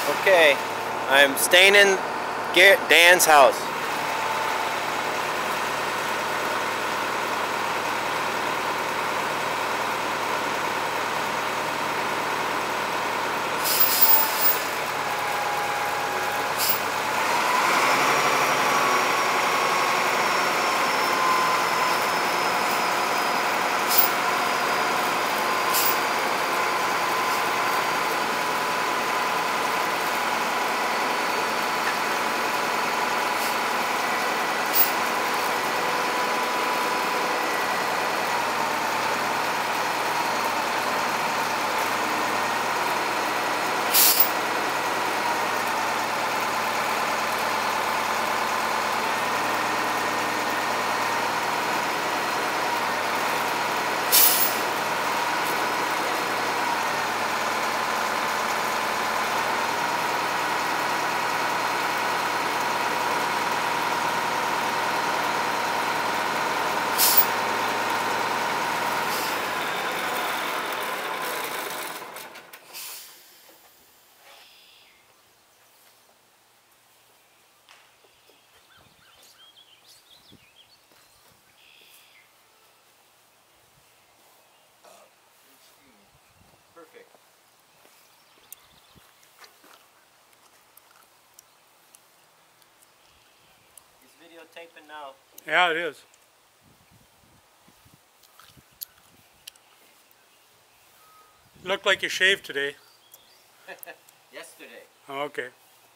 Okay, I'm staying in Dan's house. Perfect. He's videotaping now. Yeah, it is. Looked like you shaved today. Yesterday. Oh, okay.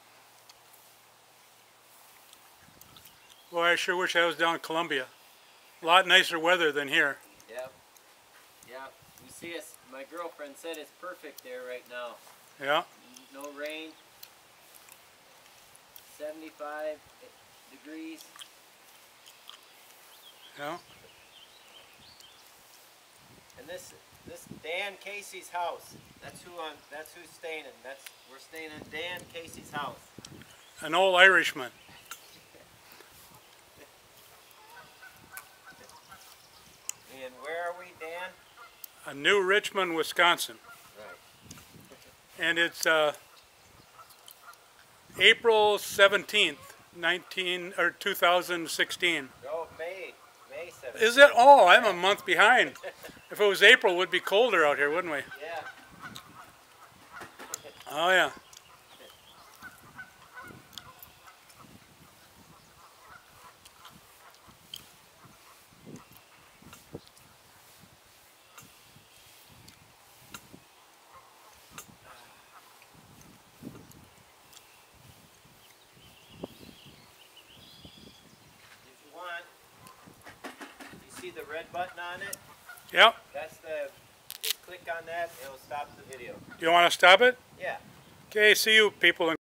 Boy, I sure wish I was down in Columbia. A lot nicer weather than here. Yep. Yeah. You see, it's, my girlfriend said it's perfect there right now. Yeah. No rain. 75 degrees. Yeah. And this Dan Casey's house. That's who's staying in. We're staying in Dan Casey's house. An old Irishman. And where are we, Dan? New Richmond, Wisconsin. Right. And it's April 17th, 2016. No, May 7th. Is it? Oh, I'm a month behind. If it was April, it would be colder out here, wouldn't we? Yeah. Oh, yeah. See the red button on it? Yep. Just click on that, it'll stop the video. Do you want to stop it? Yeah. Okay, see you people.